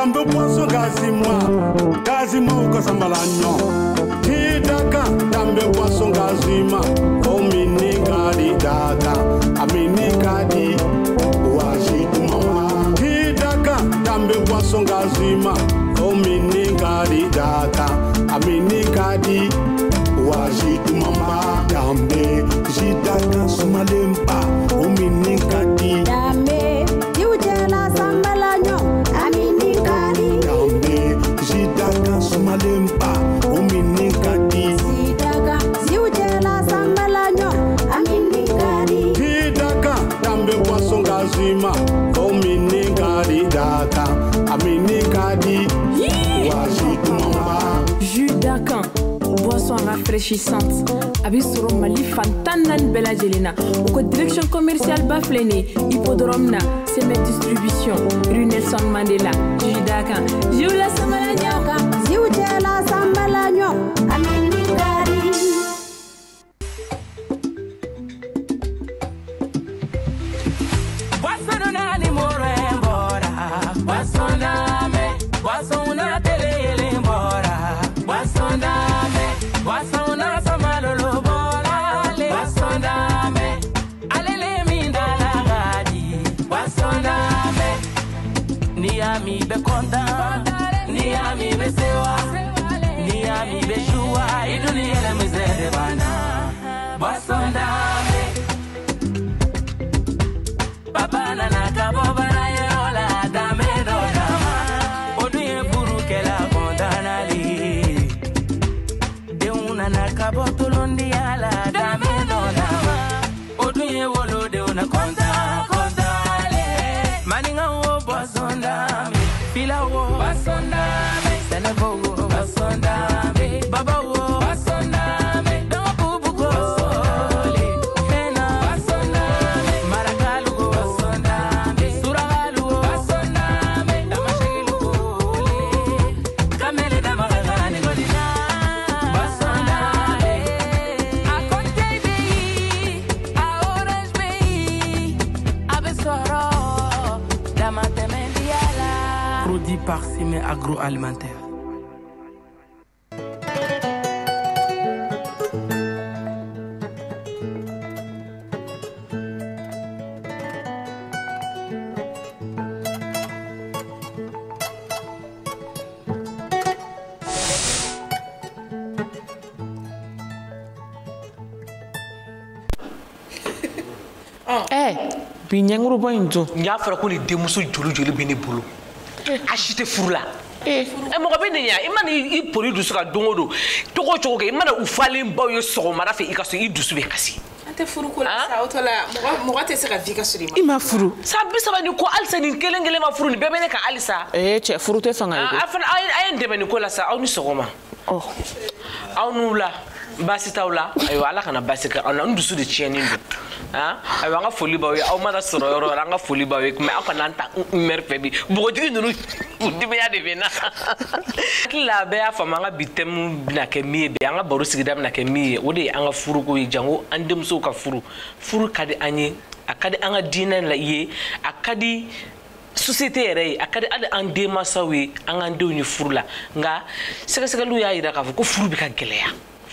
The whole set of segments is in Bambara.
dambe poisson gazima ukasambalanyo Hidaka dambe poisson gazima omini gadi daka amini gadi wajitu mama Hidaka dambe poisson gazima omini gadi daka amini gadi wajitu mama dambe jidaka sumalemba omini gadi dambe yujela sambalanyo amini gadi dambe jidaka sumalemba omini gadi sidaka yujela sambalanyo amini gadi Hidaka dambe poisson gazima omini gadi daka amini gadi wajitu mama Judakan, boisson rafraîchissante. Abisoro Mali Fantanan Bella Jelena. Au direction commerciale Baflene, Hippodrome na, Semet Distribution, rue Nelson Mandela. Judakan, Jula Samalanyoka, yujela sambalanyo amini gadi Niami be content, niami be sewa, niami be joie, iduni ele mizere bana. Basondame, papa na nakabo bana yola dame do dama. Oduye buru kela kondanali, de una nakabo tulundi ala dame do dama. Oduye wolo de una konta kontale, maninga wo basondame, fila wo basondame, senevo wo basondame, baba wo basondame, dobubu go basole, hena basondame, marakalu go basondame, suragalu go basondame, damashilu go le, kamele damaragani go dina basondame, a Conte bi, a Orange bi, a Besoro, damatemendiala. Produit par Simé Agroalimentaire. Binyanguru boy nzo. Nya fara ko ni demuso joli be ne bolo. Achite furula. E mo ko be ne ya imana I pori dusu ka dongodo. Toko choko ke imana u falen ba yo so mara fe ikaso I dusu be kasi. ante furu ko la sa otola mo te se ka vika suri ma. Ima furu. Sa bi saba ni ko alsa ni kelengele ma furu ni bebe ne ka alisa. Che furu te fanga yugo. Afan ay ndebe ni ko la sa aw ni sogoma. Oh. Aw nula basi tawla ayo ala kana basi ka ona ndusu de chieni ndo. Ayo nga foli ba we aw mara soro yoro nga foli ba we me akona nta merfe bi bogoti nunu dibe ya de bena kila be afa manga bitem na ke mie be nga baru sigidam na ke mie wodi anga furu ko jango andem so ka furu kadi anye akadi anga dina la ye akadi société yɛrɛ akadi ade an demasawe an kan denw ye furu la nga sɛgɛsɛgɛliw y'a yira k'a fɔ ko furu bɛ ka gɛlɛya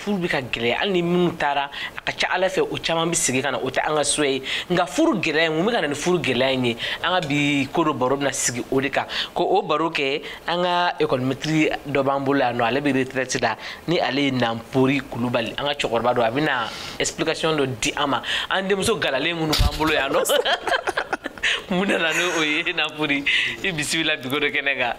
hali ni minnu taara a ka ca ala fɛ o caman bɛ sigi ka na o tɛ an ka so ye nga furu gɛlɛya mun bɛ ka na ni furu gɛlɛya in ye an ka bi ko dɔ baro bɛna sigi o de kan ko o baro kɛ an ka économétrie dɔ b'an bolo yan nɔ ale bɛ retraite la ni ale ye Nampori Kulubali an ka cɛkɔrɔba dɔ a bɛna explication dɔ di an ma an denmuso galalen minnu b'an bolo yan nɔ muna na no oye Nampori I bisibila bigo de kenega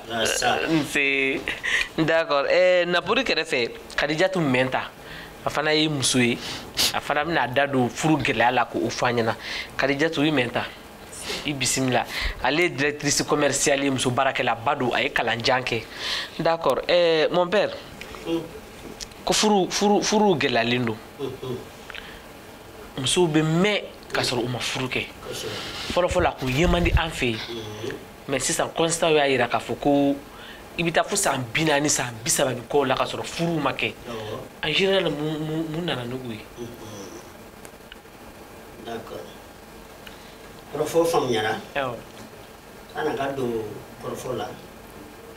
nse d'accord Nampori kɛrɛfɛ Khadijatu Menta afana ye muso ye afana bɛna da don furu gɛlɛya la ko o fɔ an ɲɛna Khadijatu I Menta I bisimila ale directrice commerciale ye muso baarakɛla ba don a ye kalanjan kɛ d'accord mon père ko furu gɛlɛyalen don muso bɛ mɛn ka sɔrɔ u ma furu kɛ fɔlɔ la ko yemandi an fɛ mais sisan constat y'a yira k'a fɔ ko I bɛ taa fo san 40 san 30 ni kɔ la ka sɔrɔ furu ma kɛ en général mun nana n'o ye d'accord kɔrɔfɔ faamuyara ana ka don kɔrɔfɔ la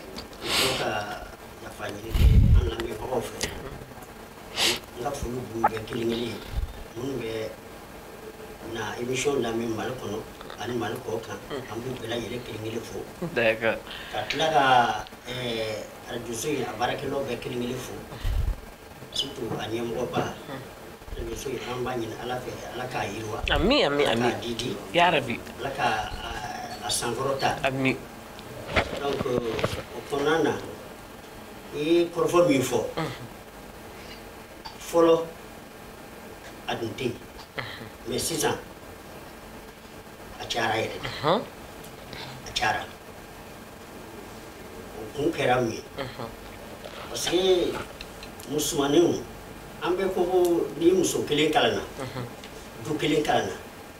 ka yafa ɲini an lamɛnbagaw fɛ n ka foli b'u bɛɛ kelen-kelen minnu bɛ na émission lamɛn Mali kɔnɔ ani Mali kɔ kan an b'u bɛɛ lajɛlen kelen-kelen fo d'accord ka tila ka radio so in a baarakɛlaw bɛɛ kelen-kelen fo surtout a ɲɛmɔgɔba radio so in an b'a ɲini Ala fɛ Ala k'a yiriwa ami ya rabi Ala ka a sankɔrɔta ami donc o kɔnɔna na i ye kɔrɔfɔ min fɔ fɔlɔ a dun tɛ yen mais sisan a cayara yɛrɛ de a cayara o kun kɛra mun ye parce que musomaninw an bɛ ko ni muso kelen kalanna du kelen kalanna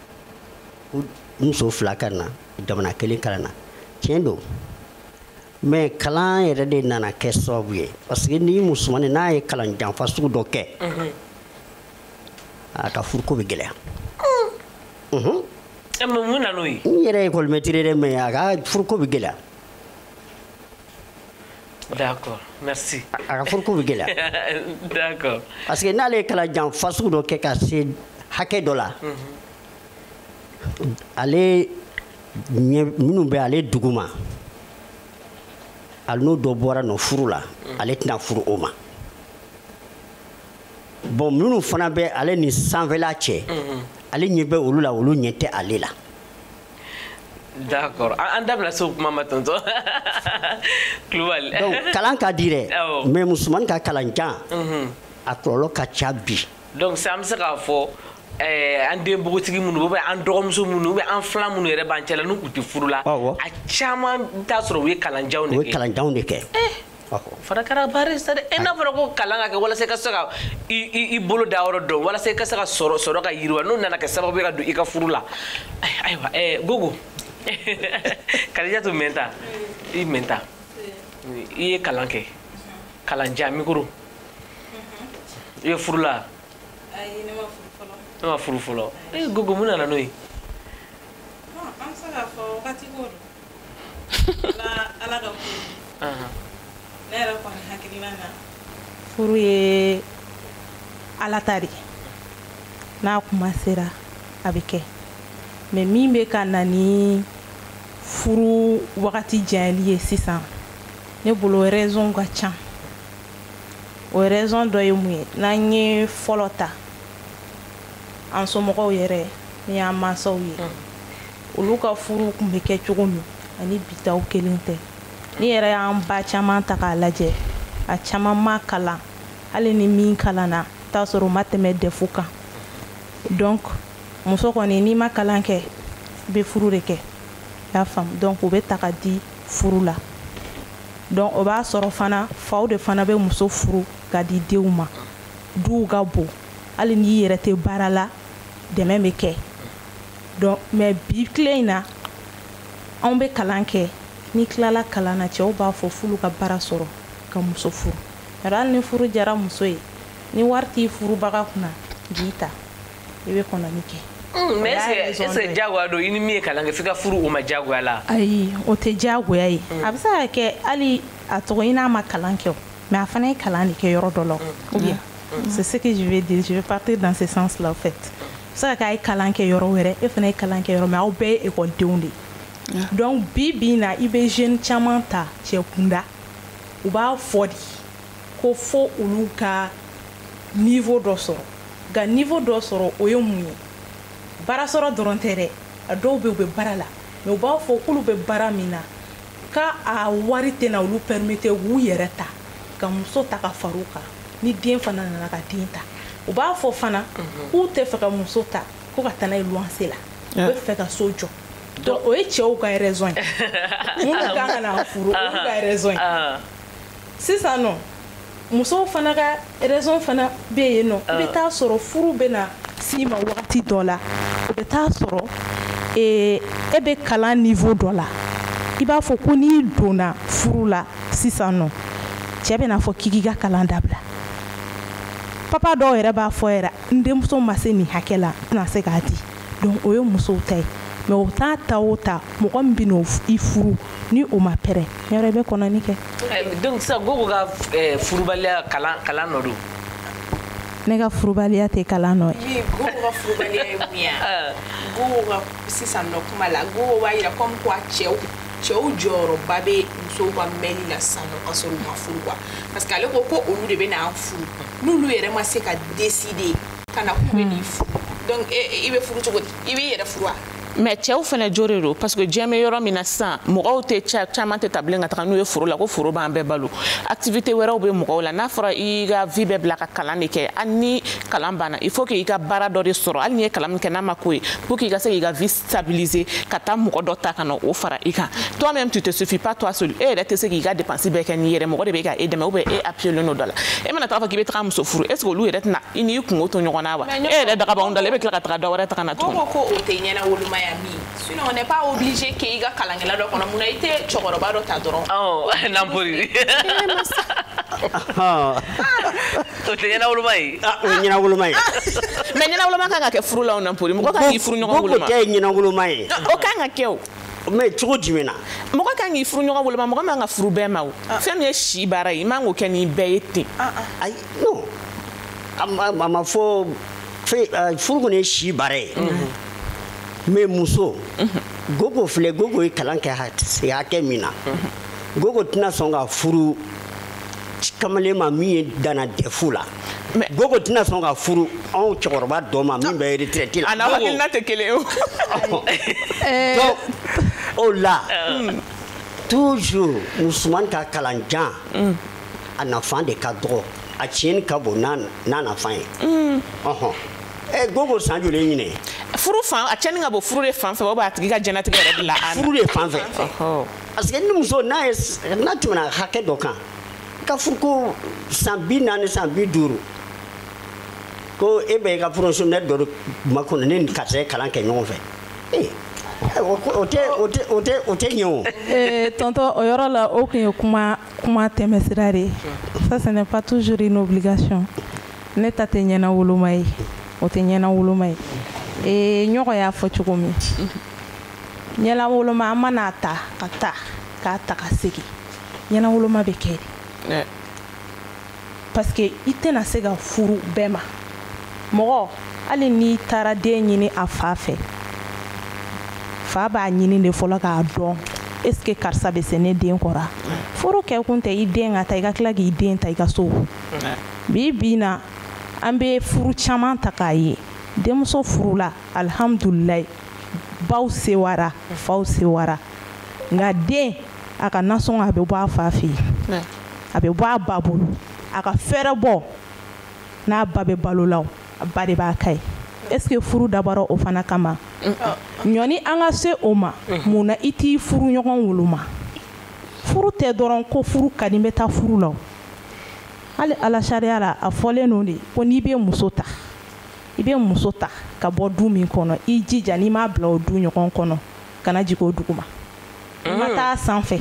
muso fila kalanna jamana kelen kalanna tiɲɛ don mais kalan yɛrɛ de nana kɛ sababu ye parce que ni musomanin n'a ye kalan janfa sugu dɔ kɛ a ka furuko bɛ gɛlɛya mun na n'o ye n yɛrɛ ye école maître dɛ mais a ka furuko bɛ gɛlɛya d'accord merci a ka furuko bɛ gɛlɛya d'accord parce que n'ale ye kalan janfa sugu dɔ kɛ ka se hakɛ dɔ la ale minnu bɛ ale duguma ali n'o dɔ bɔra nɔ furu la ale tɛna furu o ma bon minnu fana bɛ ale ni sanfɛla cɛ ale ɲɛ bɛ olu la olu ɲɛ tɛ ale la d'accord an da bɛna se o kuma ma tonton Kulubali donc kalan ka di dɛ mais musomanin ka kalanjan a kɔlɔlɔ ka ca bi donc sisan an bɛ se k'a fɔ an den npogotigi minnu ou bien an dɔgɔmuso minnu ou bien an filan minnu yɛrɛ b'an cɛla n'u tɛ furu la a caman t'a sɔrɔ u ye kalanjanw de kɛ u ye kalanjanw de kɛ fana kɛra baara ye sa dɛ n'a fɔra ko kalan ka kɛ walasa i ka se ka i bolo da yɔrɔ dɔn walasa i ka se ka sɔrɔ ka yiriwa n'o nana kɛ sababu ye ka don i ka furu la ayiwa Gogo Kadijatu mɛnta i mɛnta i ye kalan kɛ kalanjan mikoro i ye furu la ayi ne ma furu fɔlɔ ne ma furu fɔlɔ Gogo mun nana n'o ye an bɛ se k'a fɔ wagati ko don Ala ka furu ne yɛrɛ kɔni hakilina na furu ye Ala ta de n'a kuma sera a bɛ kɛ mais min bɛ ka na ni furu wagati janyali ye sisan ne bolo raison ka ca o raison dɔ ye mun ye n'an ye fɔlɔ ta an somɔgɔw yɛrɛ ni y'an mansaw ye olu ka furu kun bɛ kɛ cogo min ani bi taw kelen tɛ ni yɛrɛ y'an ba caman ta k'a lajɛ a caman ma kalan hali ni min kalanna t'a sɔrɔ o ma tɛmɛ DEF kan donc muso kɔni n'i ma kalan kɛ i bɛ furu de kɛ y'a faamu donc o bɛ ta ka di furu la donc o b'a sɔrɔ fana faw de fana bɛ muso furu ka di denw ma duw ka bon hali n'i yɛrɛ tɛ baara la dɛmɛ bɛ kɛ donc mais bi tile in na anw bɛ kalan kɛ ni tilala kalan na cɛw b'a fɔ f'olu ka baara sɔrɔ ka muso furu hali ni furu jara muso ye ni wari t'i furubaga kunna b'i ta i bɛ kɔnɔni kɛ mais est-ce que jagoya don i ni min ye kalan kɛ f'i ka furu o ma jagoya la ayi o tɛ jagoya ye a bɛ se ka kɛ hali a tɔgɔ i n'a ma kalan kɛ mais a fana ye kalan de kɛ yɔrɔ dɔ la ou bien c'est ce que je vais dire je vais partir dans ce sens là en fait a bɛ se ka kɛ a ye kalan kɛ yɔrɔ wɛrɛ e fana ye kalan kɛ yɔrɔ mais aw bɛɛ ye ekɔlidenw de donc bi na i bɛ jeune caman ta cɛ kunda u b'a fɔ de ko fo olu ka niveau dɔ sɔrɔ nka niveau dɔ sɔrɔ o ye mun ye baara sɔrɔ dɔrɔn tɛ dɛ a dɔw bɛ u bɛ baara la mais u b'a fɔ k'olu bɛ baara min na ka a wari tɛna olu permettre k'u yɛrɛ ta ka muso ta ka fara u kan ni den fana nana ka den ta u b'a fɔ fana k'u tɛ fɛ ka muso ta ko ka taa n'a ye luwanse la u bɛ fɛ ka so jɔ donc o ye cɛw ka raison ye minnu kan ka na furu olu ka raison ye sisan nɔ musow fana ka raison fana bɛ yen nɔ i bɛ taa sɔrɔ furu bɛ na s'i ma wagati dɔ la o bɛ taa sɔrɔ e bɛ kalan niveau dɔ la i b'a fɔ ko n'i donna furu la sisan nɔ cɛ bɛ n'a fɔ k'i k'i ka kalan dabila papa dɔw yɛrɛ b'a fɔ yɛrɛ n denmuso ma se nin hakɛ la n tɛna se k'a di donc o ye musow ta ye mais o t'a ta o ta mɔgɔ min bɛ n'o i furu ni o ma pɛrɛ yɔrɔ i bɛ kɔnɔni kɛ. donc ça gogo ka furubaliya kalan nɔ don. ne ka furubaliya tɛ kalan nɔ ye. gogo ka furubaliya ye mun ye gogo ka sisan nɔ kuma la gogo b'a yira comme quoi cɛw jɔyɔrɔba bɛ musow ka mɛnni la sisan nɔ ka sɔrɔ u ma furu quoi parce que ale ko olu de bɛ na an furu n'olu yɛrɛ ma se ka décider ka na k'u bɛ n'i furu donc i bɛ furu cogo di i b'i yɛrɛ furu wa. mais cɛw fana jɔre don parce que diɲɛ bɛ yɔrɔ min na sisan mɔgɔw tɛ caman tɛ tabilen ka taga n'u ye foro la ko foro b'an bɛɛ balo activité wɛrɛw bɛ mɔgɔw la n'a fɔra i ka vie bɛɛ bila ka kalan de kɛ hali ni kalan banna il faut que i ka baara dɔ de sɔrɔ hali ni ye kalan min kɛ n'a ma ko ye pour que i ka se k'i ka vie stabiliser ka taa mɔgɔ dɔ ta ka na o fara i kan toi même tu te suffis pas toi seul e yɛrɛ tɛ se k'i ka dépense bɛɛ kɛ n'i yɛrɛ mɔgɔ de bɛ ka e dɛmɛ ou bien e appuyelen don dɔ la e mana taga fɔ k'i bɛ taga muso furu est ce que olu yɛrɛ tɛna i n'i kungo to ɲɔgɔn na wa e yɛrɛ dagabanw da la e bɛ tila ka taga dɔ wɛrɛ ta ka na tuguni. ko o tɛ ɲɛna wolomaya min sinon on n'est pas obligé k'i ka kalankɛla dɔ kɔnɔ munna i tɛ cɛkɔrɔba dɔ ta dɔrɔn. Nampoli. o tɛ ɲɛna woloma ye. o ye ɲɛna woloma ye. mais ɲɛna woloma kan ka kɛ furu la o Nampoli mɔgɔ kan k'i furu ɲɔgɔn woloma. o tɛ ɲɛna woloma ye. o kan ka kɛ o. mais cogo jumɛn na. mɔgɔ kan k'i furu ɲɔgɔn woloma mɔgɔ man ka furu bɛɛ ma o. fɛn min ye si baara ye i man k'o kɛ ni bɛɛ ye ten. ayi non a ma fɔ furu kɔni ye si baara ye. mais muso gogo filɛ gogo ye kalan kɛ hakɛ min na gogo tɛna sɔn ka furu kamalen ma min ye dana dɛfu la gogo tɛna sɔn ka furu anw cɛkɔrɔba dɔ ma min bɛ retraite la. a n'aw hakilina tɛ kelen ye o. donc o la toujours musoman ka kalanjan a nafan de ka dɔgɔ a tiɲɛni ka bon n'a nafan ye. gogo san joli ɲinɛ. furu fan a cɛnni ka bɔ furu de fan fɛ o b'a tigi ka jɛnatigɛ yɛrɛ de la. furu de fan fɛ. parce que ni muso n'a tɛmɛna hakɛ dɔ kan ka furu ko san 40 san 50 ko e bɛ i ka professionnel dɔ ma kɔnɔ ne ni karisa ye kalan kɛ ɲɔgɔn fɛ o tɛ ɲɛ o. tonton o yɔrɔ la o tun ye kuma tɛmɛsira de ye ça ce n'est pas toujours une obligation ne ta tɛ ɲɛna woloma ye o tɛ ɲɛna woloma ye ɲɔgɔn y'a fɔ cogo min ɲɛna woloma an mana ta k'a ta ka segin ɲɛna woloma bɛ kɛ de parce que i tɛna se ka furu bɛɛ ma mɔgɔ hali n'i taara den ɲini a fa fɛ fa b'a ɲini de fɔlɔ k'a dɔn est ce que karisa bɛ se ne den kɔrɔ furu kɛ kun tɛ i den ka ta i ka tila k'i den ta i ka so bi na an bɛ furu caman ta k'a ye denmuso furula alhamdulilayi baw sewara faw sewara nka den a ka nasɔngɔ a bɛ bɔ a fa fɛ yen a bɛ bɔ a ba bolo a ka fɛɛrɛ bɔ n'a ba bɛ balo la a ba de b'a ka ye est ce que furu dabɔra o fana kama ɲɔni an ka se o ma mun na i t'i furu ɲɔgɔn woloma furu tɛ dɔrɔn ko furu ka di n bɛ taa furu la hali ala sariya la a fɔlen don de ko n'i bɛ muso ta i bɛ muso ta ka bɔ du min kɔnɔ i jija n'i m'a bila o du ɲɔgɔn kɔnɔ kana jigin o dugu ma i ma taa sanfɛ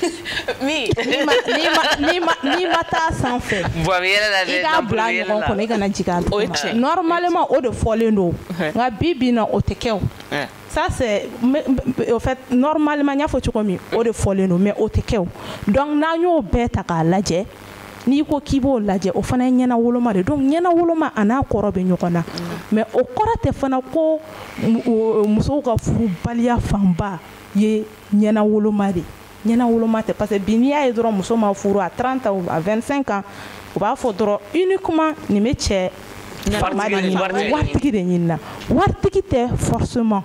n'i ma taa sanfɛ i k'a bila ɲɔgɔn kɔnɔ i kana jigin a dugu ma normalement o de fɔlen don nka bi na o tɛ kɛ o ça c'est au fait normalement n y'a fɔ cogo min o de fɔlen don mais o tɛ kɛ o donc n'an y'o bɛɛ ta k'a lajɛ n'i ko k'i b'o lajɛ o fana ye ɲɛna woloma de donc ɲɛna woloma a n'a kɔrɔ bɛ ɲɔgɔn na mais o kɔrɔ tɛ fana ko musow ka furubaliya fanba ye ɲɛna woloma de ɲɛna woloma tɛ parce que bi n'i y'a ye dɔrɔn muso ma furu à 30 ans ou à 25 ans u b'a fɔ dɔrɔn uniquement nin bɛ cɛ waritigi de ɲinina waritigi tɛ forcément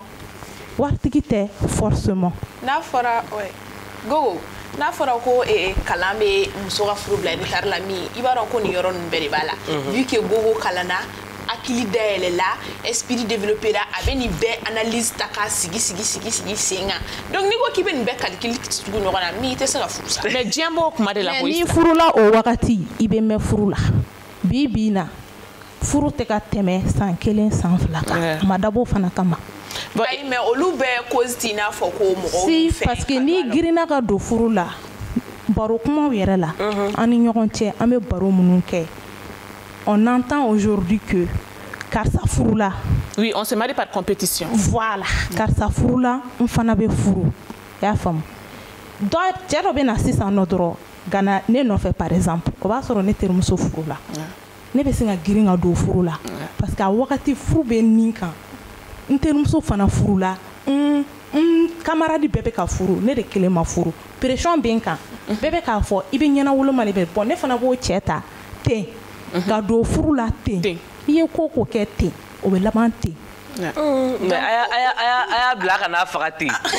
n'a fɔra gogo n'a fɔra ko kalan bɛ muso ka furu bila retard la min i b'a dɔn ko nin yɔrɔ ninnu bɛɛ de b'a la vu que gogo kalanna hakili dayɛlɛ la esprit développé la a bɛ nin bɛɛ analyse ta k'a sigi sen kan donc n'i ko k'i bɛ nin bɛɛ calcul tugu ɲɔgɔn na min i tɛ se ka furu sa. mais diɲɛ b'o kuma de la koyi. n'i furula o wagati i bɛ mɛn furu la bi na furu tɛ ka tɛmɛ san 1 san 2 kan a ma dabɔ fana kama. ayi mais olu bɛɛ cause t'i n'a fɔ ko mɔgɔw si parce que n'i girinna ka don furu la baro kumaw yɛrɛ la an ni ɲɔgɔn cɛ an bɛ baro minnu kɛ on entend aujourd'hui que karisa furula. oui on se marie par compétition. voilà karisa furula n fana bɛ furu i y'a faamu cɛ dɔ bɛ na sisan nɔ dɔrɔn gana ne nɔfɛ par exemple o b'a sɔrɔ ne terimuso furu la ne bɛ se ka girin ka don furu la parce que a wagati furu bɛ nin kan n terimuso fana furu la camarade bɛɛ bɛ ka furu ne de kelen ma furu pression bɛ n kan bɛɛ bɛ k'a fɔ i bɛ ɲɛna woloma de bɛ bɔn ne fana b'o cɛ ta ten ka don furu la ten i ye ko ko kɛ ten o bɛ laban ten. Mais aya bila kana faga ten. Aya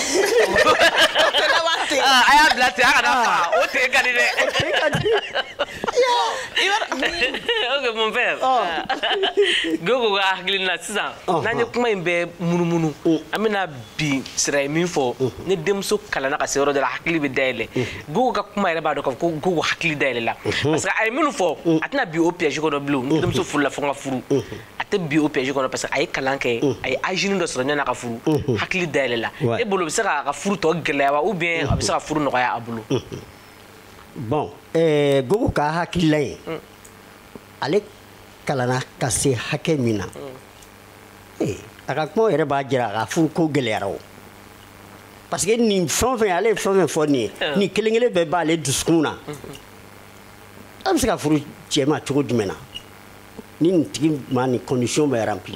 bila ten kana faga o ten ka di dɛ. Ok mon père. Gogo ka hakilina sisan n'an ye kuma in bɛɛ munumunu an bɛna bi sira ye min fɔ ne denmuso kalanna ka se yɔrɔ dɔ la hakili bɛ dayɛlɛ Gogo ka kuma yɛrɛ b'a dɔn k'a fɔ ko Gogo hakili dayɛlɛla parce que a ye minnu fɔ a tɛna bi o piège kɔnɔ bilen ne denmuso furula fo n ka furu a tɛ bi o piège kɔnɔ parce que a ye kalan kɛ a ye agini dɔ sɔrɔ ɲana ka furu hakili dayɛlɛla e bolo bɛ se ka furu tɔ gɛlɛya wa ou bien a bɛ se ka furu nɔgɔya a bolo. Bon Gogo ka hakilila ye ale kalanna ka se hakɛ min na a ka kuma yɛrɛ b'a jira a ka furu ko gɛlɛyara o parce que nin fɛn o fɛn ale ye fɛn o fɛn fɔ nin ye nin kelen kelen bɛɛ b'ale dusukun na a bɛ se ka furu cɛ ma cogo jumɛn na ni nin tigi ma nin condition bɛ rempli.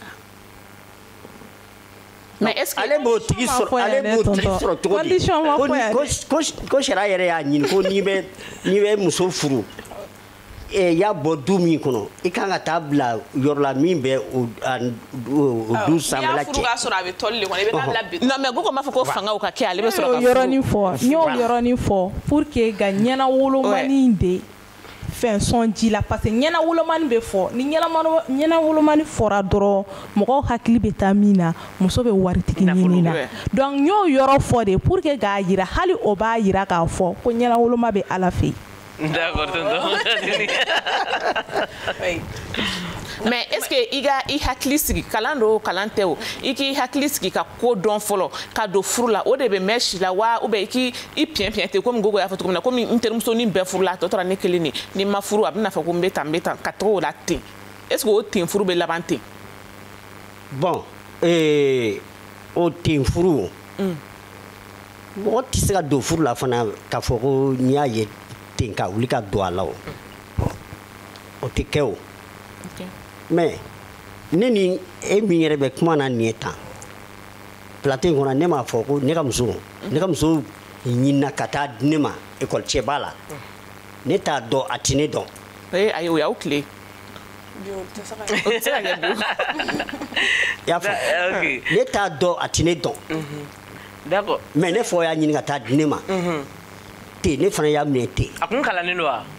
Mais est-ce que ale b'o tigi sɔrɔ cogo di ko sariya yɛrɛ y'a ɲini ko n'i bɛ muso furu y'a bɔ du min kɔnɔ i kan ka taa bila yɔrɔ la min bɛ o du sanfɛla cɛ. n'i y'a furu k'a sɔrɔ a bɛ tɔli de kɔnɔ i bɛ taa bila bi. Non mais Gogo m'a fɔ ko fangaw ka kɛ ale bɛ sɔrɔ ka furu. n y'o yɔrɔnin fɔ pour que ka ɲɛna wolomani de fɛn sɔn ji la parce que ɲɛna wolomani bɛ fɔ ni ɲɛna wolomani fɔra dɔrɔn mɔgɔw hakili bɛ taa min na muso bɛ waritigi ɲini na donc n y'o yɔrɔ fɔ de pour que k'a jira hali o b'a jira k'a fɔ ko ɲɛna woloma bɛ Ala fɛ yen. D'accord, mais est-ce que i hakili sigi kalan do kalan tɛ o i k'i hakili sigi ka ko dɔn fɔlɔ ka don furu la o de bɛ mɛn si la wa ou bien i piɲɛ ten comme Gogo y'a fɔ cogo min na komi n terimuso ni bɛɛ furu la a tɔ tora ne kelen de ni ma furu a bɛna fɔ ko n bɛ tan ka tɔgɔ o la ten est-ce que o ten furu bɛ laban ten. Bon o ten furu mɔgɔ tɛ se ka don furu la fana k'a fɔ ko n'i y'a ye ten ka wuli ka don a la o tɛ kɛ o. Mais ne ni e min yɛrɛ bɛ kuma na nin ye tan plateau in kɔnɔ ne m'a fɔ ko ne ka muso ɲinina ka taa di ne ma école cɛ b'a la ne t'a dɔn a tɛ ne dɔn. Ayi o y'aw tile. y'a fɔ ne t'a dɔn a tɛ ne dɔn. D'accord. Mais ne fɔ y'a ɲini ka taa di ne ma ten ne fana y'a minɛ ten. A kun kalannen don wa.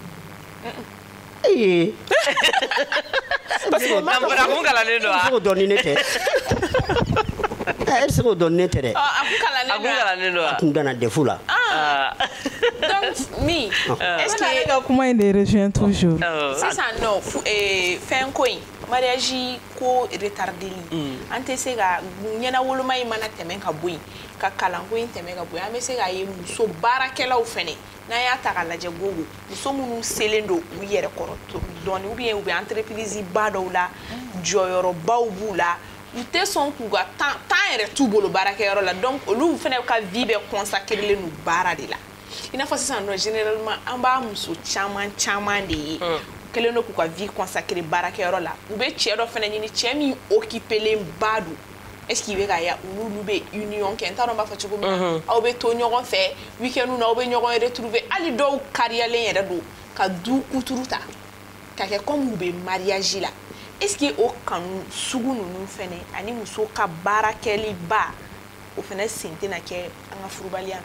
Parce que a kun kalannen don wa. e se k'o dɔn ni ne tɛ. E se k'o dɔn ni ne tɛ dɛ. A kun kalannen don wa. A kun danna defu la. Donc mi est-ce que ka kuma in de rejoint toujours. sisan non fɛn ko in mariage ko retardeli an tɛ se ka ɲɛna woloma in mana tɛmɛ ka bɔ yen ka kalanko in tɛmɛ ka bɔ yen an bɛ se k'a ye muso baarakɛlaw fɛnɛ n'an y'a ta k'a lajɛ Gogo muso minnu selen don u yɛrɛ kɔrɔ dɔɔni ou bien u bɛ entreprise ba dɔw la jɔyɔrɔbaw b'u la u tɛ sɔn k'u ka temps yɛrɛ t'u bolo baarakɛyɔrɔ la donc olu fɛnɛ ka vie bɛɛ consacrelen don baara de la i n'a fɔ sisan nɔ généralement an b'a muso caman de ye kelen don k'u ka vie consacrée baarakɛyɔrɔ la u bɛ cɛ dɔ fɛnɛ ɲini cɛ min occupelen ba don est-ce qu'il bɛ ka ya olu bɛ union kɛ n t'a dɔn n b'a fɔ cogo min na aw bɛ to ɲɔgɔn fɛ week-end na aw bɛ ɲɔgɔn retrouver hali dɔw kariyalen yɛrɛ don ka du kuturu ta ka kɛ comme u bɛ mariage la est-ce que o kanu sugu ninnu fɛnɛ ani muso ka baara kɛli ba o fɛnɛ sen tɛna kɛ an ka furubaliya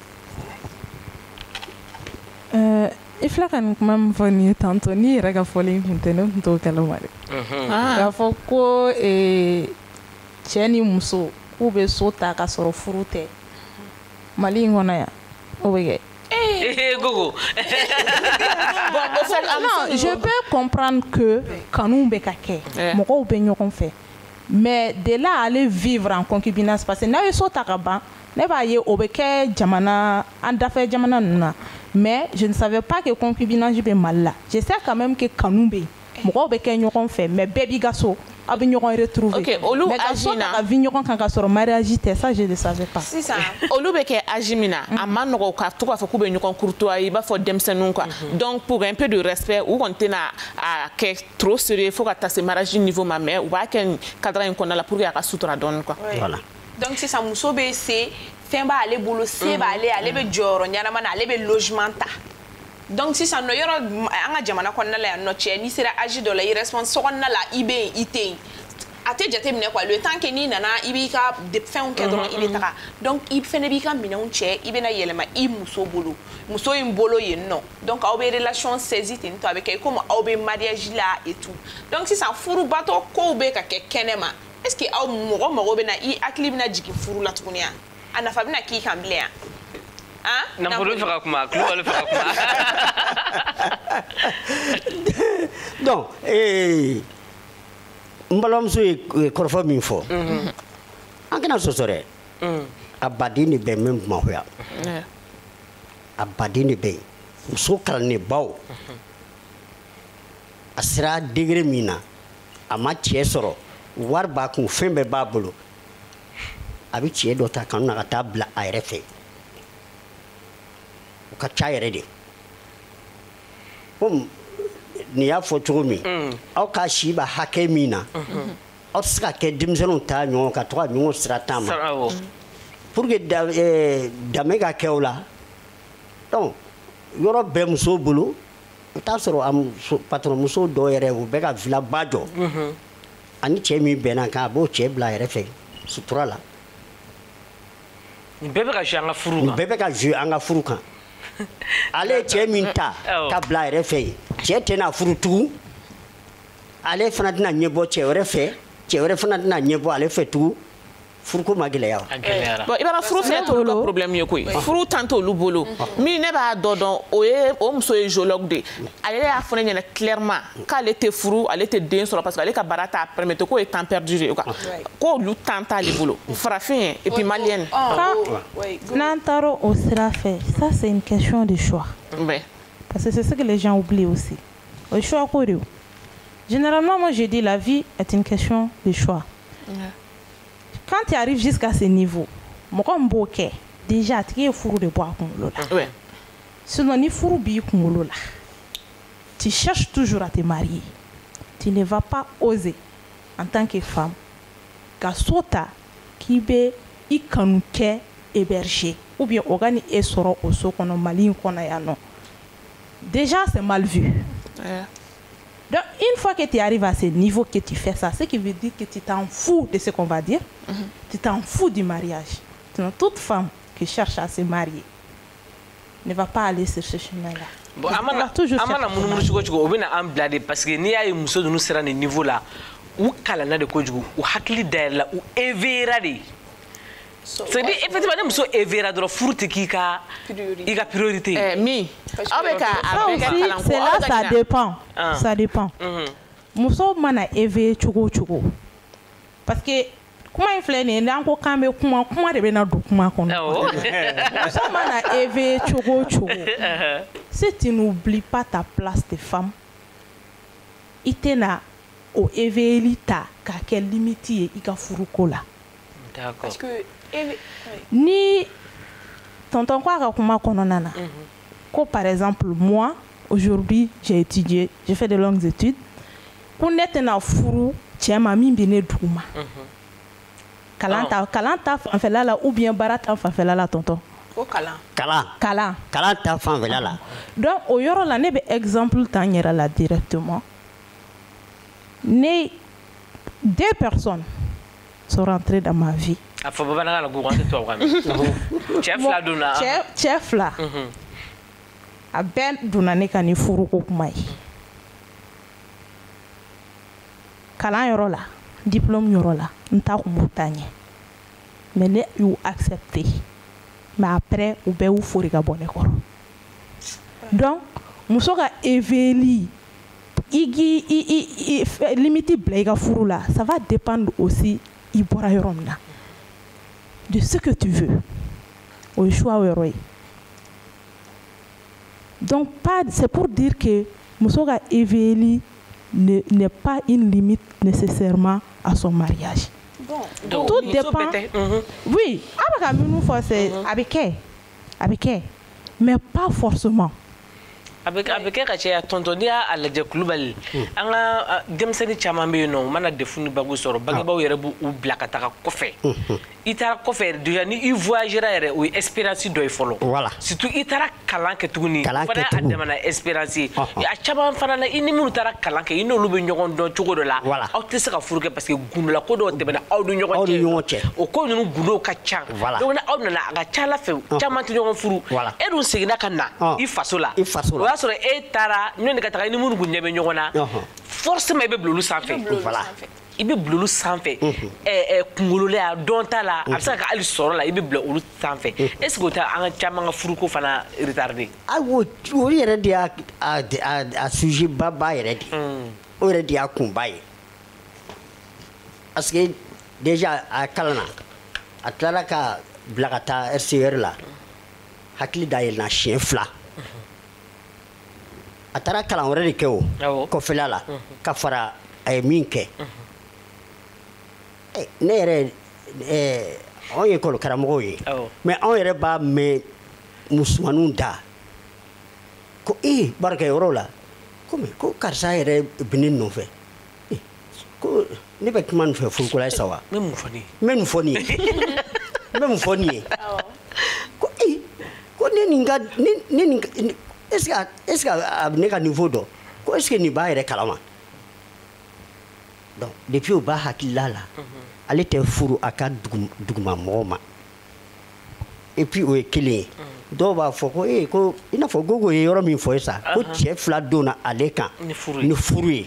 i filɛ ka nin kuma min fɔ nin ye tantôt n'i yɛrɛ ka fɔlen kun tɛ ne kun t'o kalama dɛ k'a fɔ ko cɛ ni muso k'u bɛ so ta ka sɔrɔ furu tɛ Mali in kɔnɔ yan o bɛ kɛ. Gogo. Non, je peux comprendre que kanu bɛ ka kɛ mɔgɔw bɛ ɲɔgɔn fɛ mais de là à aller vivre en concubinage parce que n'a ye so ta ka ban ne b'a ye o bɛ kɛ jamana an dafɛ jamana ninnu na mais je ne savais pas que concubinage bɛ Mali la je sais quand même que kanu bɛ yen mɔgɔw bɛ kɛ ɲɔgɔn fɛ mais bɛɛ b'i ka so a bɛ ɲɔgɔn retrouver Ok, olu mais ka âge sɔrɔ na- ka vie ɲɔgɔn kan ka sɔrɔ mariage tɛ, ça je ne savais pas. sisan olu bɛ kɛ âge min na a ma nɔgɔ ka to k'a fɔ k'u bɛ ɲɔgɔn courtoyer i b'a fɔ denmisɛnninw quoi donc pour un peu de respect u kɔni tɛna a kɛ trop sérieux fo ka taa se mariage niveau ma mais u b'a kɛ nin cadre in kɔnɔna la pour que a ka sutura dɔɔni quoi. Voilà. donc sisan muso bɛ se fɛn b'ale bolo se b'ale ale bɛ jɔyɔrɔ ɲɛnama na ale bɛ logement ta donc sisan nɔ yɔrɔ an ka jamana kɔnɔna la yan nɔ cɛ n'i sera âge dɔ la i responsable sokɔnɔna la i bɛ yen i tɛ yen a tɛ jate minɛ quoi le temps que n'i nana i b'i ka fɛnw kɛ dɔrɔn i bɛ taga donc i fɛnɛ b'i ka minɛnw cɛ i bɛna yɛlɛma i muso bolo muso in bolo yen nɔ donc aw bɛ relation saisi ten tɔ a bɛ kɛ komi aw bɛ mariage la et tout donc sisan furubatɔ kow bɛ ka kɛ kɛnɛma est ce que aw mɔgɔ mago bɛ na i hakili bɛna jigin furu la tuguni yan a nafa bɛna k'i kan bilen yan han nafolo bɛ fɛ ka kuma tulo bɛ fɛ ka kuma Donc, n balimamuso ye kɔrɔfɔ min fɔ an kana sɔsɔ dɛ a baden de bɛ min bamakɔ yan a baden de bɛ yen muso kalanenbaw a sera degré min na a ma cɛ sɔrɔ wari b'a kun fɛn bɛɛ b'a bolo a bɛ cɛ dɔ ta kanu na ka taa bila a yɛrɛ fɛ o ka ca yɛrɛ de komi nin y'a fɔ cogo min aw ka si b'a hakɛ min na aw tɛ se ka kɛ denmisɛnninw ta ɲɔgɔn ka to ka ɲɔgɔn sira taa ma pour que danbe ka kɛ o la donc yɔrɔ bɛɛ musow bolo i bɛ taa sɔrɔ a patron muso dɔw yɛrɛ u bɛ ka villa ba jɔ ani cɛ min bɛnna kan a b'o cɛ bila a yɛrɛ fɛ sutura la nin bɛɛ bɛ ka jouer an ka furu nin kan bɛɛ bɛ ka jouer an ka furu kan ale ye cɛ min ta ka bila a yɛrɛ fɛ yen cɛ tɛna furu tugun ale fana tɛna ɲɛbɔ cɛ wɛrɛ fɛ cɛ wɛrɛ fana tɛna ɲɛbɔ ale fɛ tugun furuko ma gɛlɛya o. a gɛlɛyara Bon, i b'a dɔn furu fɛnɛ t'olu ka problème ye koyi furu tan t'olu bolo min ne b'a dɔn o muso ye géologue de ye ale y'a fɔ ne ɲɛna clairement k'ale tɛ furu ale tɛ den sɔrɔ parce que ale ka baara t'a permettre k'o ye temps perdu de ye quoi k'olu temps t'ale bolo farafin et puis malienne. N'an taara o sira fɛ, ça c'est une question de choix. Ouais. Parce que c'est ce que les gens oublient aussi. Le choix ko de. Généralement, moi je dis la vie est une question de choix. Quand tu arrives jusqu'à ce niveau, mɔgɔ min b'o kɛ déjà a tigi ye furu de bɔ a kunkolo la. Ouais. Sinon ni furu b'i kunkolo la, tu cherches toujours à te marier. Tu ne vas pas oser en tant que femme ka so ta k'i bɛ i kanu kɛ héberger ou bien o ka ni e sɔrɔ o so kɔnɔ Mali in kɔnɔ yan nɔ. Déjà c'est mal vu. Ouais. Donc, une fois que tu arrives à ce niveau que tu fais ça, ce qui veut dire que tu t'en fous de ce qu'on va dire, tu t'en fous du mariage. Donc, toute femme qui cherche à se marier ne va pas aller sur ce chemin-là. bon an mana munumunu cogo cogo o bɛ na an bila de parce que n'i y'a ye muso ninnu sera nin niveau la u kalanna de kojugu u hakili dayɛlɛla u éveillera de c'est à dire effectivement ni muso éveillera dɔrɔn furu tɛ k'i ka priorité min aw bɛ ka Ça aussi, c'est là, ça dépend. Ça dépend. Muso mana éveiller cogo cogo. Parce que kuma in filɛ nin ye n'an ko k'an bɛ kuma de bɛ na don kuma kɔnɔ. Muso mana éveiller cogo cogo. Si tu n'oublies pas ta place de femme, i tɛna o éveilli ta k'a kɛ limite ye i ka furuko la. d'accord parce que Ni tonton ko a ka kuma kɔnɔna na ko par exemple moi aujourd'hui j'ai étudié, j'ai fait de longues études ko ne tɛna furu cɛ ma min bɛ ne duguma kalan ta fanfɛla la ou bien baara ta fanfɛla la tonton ko kalan kalan ta fanfɛla la donc o yɔrɔ la ne bɛ exemple ta n yɛrɛ la directement ne 2 personnes sont rentrées dans ma vie. a fɔ bamanankan la ko an tɛ tubabukan mɛn cɛ fila donna cɛ fila a bɛɛ donna ne ka ni furuko kuma ye kalan yɔrɔ la diplôme yɔrɔ la n ta kun b'u ta ɲɛ mais ne y'u accepté mais après u bɛɛ y'u fori ka bɔ ne kɔrɔ donc muso ka éveilli i limite bila i ka furu la ça va dépendre aussi i bɔra yɔrɔ min na de ce que tu veux o ye choix yɔrɔ ye donc pas c'est pour dire que muso ka éveilli n'est pas une limite nécessairement à son mariage. Donc, tout dépend. Oui, mais pas forcément. Avec ka cɛ tonton n'i y'a lajɛ Kulubali an ka denmisɛnnin caman bɛ yen nɔ u mana defu ni bagu sɔrɔ bangebaaw yɛrɛ b'u bila ka taga kɔfɛ i taara kɔfɛ déjà ni i voyagera yɛrɛ o ye expérience dɔ ye fɔlɔ surtout i taara kalan kɛ tuguni o fana a damana expérience ye a caman fana la i ni minnu taara kalan kɛ i n'olu bɛ ɲɔgɔn dɔn cogo dɔ la aw tɛ se ka furu kɛ parce que gundola ko dɔw tɛmɛna aw ni ɲɔgɔn cɛ o ko ninnu gundow ka ca donc ni aw nana a ka ca Ala fɛ caman tɛ ɲɔgɔn furu e dun seginna ka na i faso la o y'a sɔrɔ e taara ɲɔni ka taga i ni minnu kun ɲɛ bɛ ɲɔgɔn na forcément i bɛ bila olu sanfɛ i bɛ bila olu sanfɛ kunkolola ya dɔn ta la a bɛ se ka hali sɔrɔ la i bɛ bila olu sanfɛ est-ce que o tɛ an ka caman ka furuko fana retardé o yɛrɛ de y'a sujet ba yɛrɛ de o yɛrɛ de y'a kunba ye parce que déjà a kalan na a tilara ka bila ka taa RCR la hakili da yɛlɛnna siɲɛ 2 a taara kalan wɛrɛ de kɛ o kɔfɛla la ka fara a ye min kɛ ne yɛrɛ anw ye école karamɔgɔw ye mais anw yɛrɛ b'a mɛn musomaninw da ko barakɛyɔrɔ la ko karisa yɛrɛ bɛ ne nɔfɛ ko ne bɛ kuma nin fɛ furukola ye sa wa n bɛ mun fɔ nin ye ko ko ne nin ka est-ce que a bɛ ne ka niveau dɔn ko est-ce que nin b'a yɛrɛ kalama donc depuis o b'a hakilila la ale tɛ furu a ka duguma mɔgɔ ma et puis o ye kelen ye dɔw b'a fɔ ko ko i n'a fɔ Gogo ye yɔrɔ min fɔ ye sa ko cɛ 2 donna ale kan ni furu ye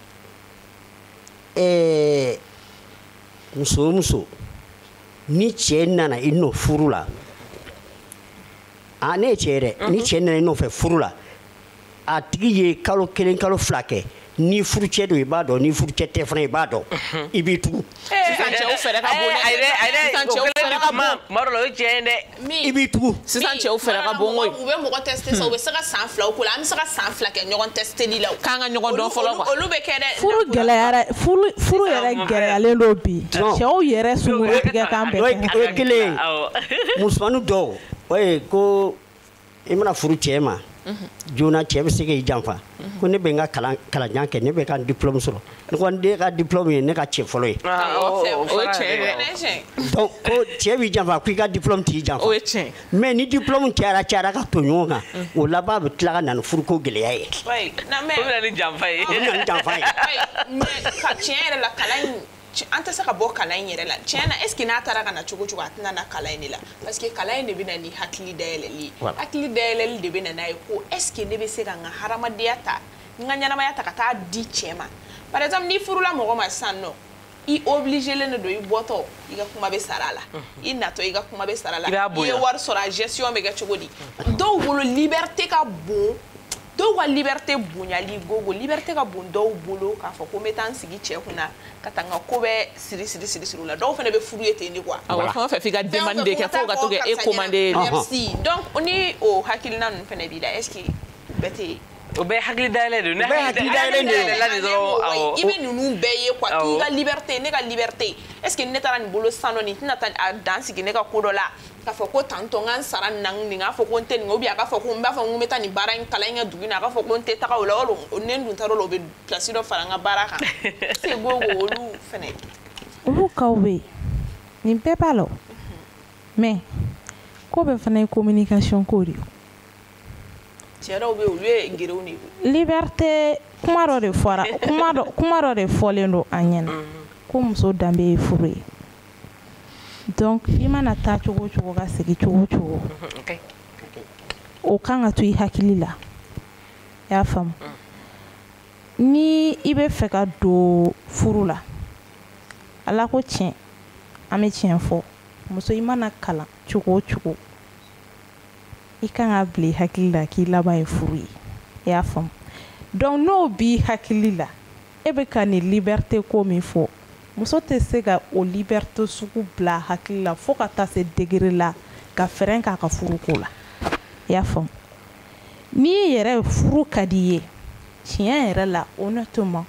muso o muso ni cɛ nana i nɔ furu la ne ye cɛ yɛrɛ ni cɛ nana i nɔfɛ furu la a tigi ye kalo 1 kalo 2 kɛ ni furu cɛ don i b'a dɔn ni furu cɛ tɛ fana i b'a dɔn i b'i tugu sisan cɛw fɛrɛ ka bon kuma dɔ la o ye tiɲɛ ye dɛ i b'i tugu sisan cɛw fɛrɛ ka bon koyi u bɛ mɔgɔ tester sa u bɛ se ka san 2 ko la an bɛ se ka san 2 kɛ ɲɔgɔn testeli la k'an ka ɲɔgɔn dɔn fɔlɔ quoi olu bɛ kɛ dɛ furu yɛrɛ gɛlɛyalen don bi cɛw yɛrɛ sunkuru tigɛ kan bɛɛ o ye kelen musomanin dɔw ko i mana furu cɛ ma joona cɛ bɛ se k'i janfa ko ne bɛ n ka kalanjan kɛ ne bɛ ka diplôme sɔrɔ ne ko ne ka diplôme ye ne ka cɛ fɔlɔ ye o ye tiɲɛ ye donc ko cɛ b'i janfa ko i ka diplôme t'i janfa o ye tiɲɛ mais ni diplôme cayara ka to ɲɔgɔn kan o laban bɛ tila ka na ni furuko gɛlɛya ye o bɛ na ni janfa ye mais ka tiɲɛ yɛrɛ la kalan in an tɛ se ka bɔ kalan in yɛrɛ la tiɲɛ na est ce que n'a taara ka na cogo cogo a tɛna na kalan in de la parce que kalan in de bɛ na ni hakili dayɛlɛli ye hakili dayɛlɛli de bɛ na n'a ye ko est ce que ne bɛ se ka n ka hadamadenya ta n ka ɲɛnamaya ta ka taa di cɛ ma par exemple ni furula mɔgɔ ma sisan nɔ i obligelen de don i bɔtɔ i ka kuma bɛ sara a la i natɔ i ka kuma bɛ sara a la i ye wari sɔrɔ a gestion bɛ kɛ cogo di dɔw bolo liberté ka bon dɔw ka liberté bonyali Gogo liberté ka bon dɔw bolo k'a fɔ ko n bɛ taa n sigi cɛ kunna ka taa n ka ko bɛɛ siri o la dɔw fana bɛ furu ye ten de quoi awɔ fɛn o fɛn f'i ka demande de kɛ fo ka to kɛ e commandé merci donc ni o hakilina ninnu fana b'i la est ce que bɛɛ tɛ o bɛɛ hakili dayɛlɛ de hakili dayɛlɛ de la de dɔrɔn awɔ i bɛ ninnu bɛɛ ye quoi k'i ka liberté ne ka liberté est ce que ne taara nin bolo sisan nɔ nin tɛna taa a dan sigi ne ka ko dɔ la k'a fɔ ko tantɔ n ka n sara nin na nin k'a fɔ ko n tɛ nin ou bien a k'a fɔ ko n b'a fɔ ko n bɛ taa nin baara in kalan in kɛ dugu in na a k'a fɔ ko n tɛ taga o la o ne dun taara o la o bɛ place dɔ fara n ka baara kan c'est Gogo olu fana olu kaw bɛ yen nin bɛɛ b'a la mais ko bɛɛ fana ye communication ko de ye cɛ dɔw bɛ yen olu ye gerew de ye liberté kuma dɔ de fɔra kuma dɔ de fɔlen don an ɲɛna ko muso danbe ye furu ye donc i mana taa cogo cogo ka segi cogo cogo o kan ka to i hakili la i y'a faamu ni i bɛ fɛ ka don furu la ala ko tiɲɛ an bɛ tiɲɛ fɔ muso i mana kalan cogo cogo i kan ka bila i hakili la k'i laban ye furu ye i y'a faamu donc n'o b'i hakili la e bɛ ka nin liberté ko min fɔ muso tɛ se ka o liberté sugu bila hakili la fo ka taa se degré la ka frein k'a ka furuko la i y'a faamu n'i yɛrɛ furu ka di ye tiɲɛ yɛrɛ la honnêtement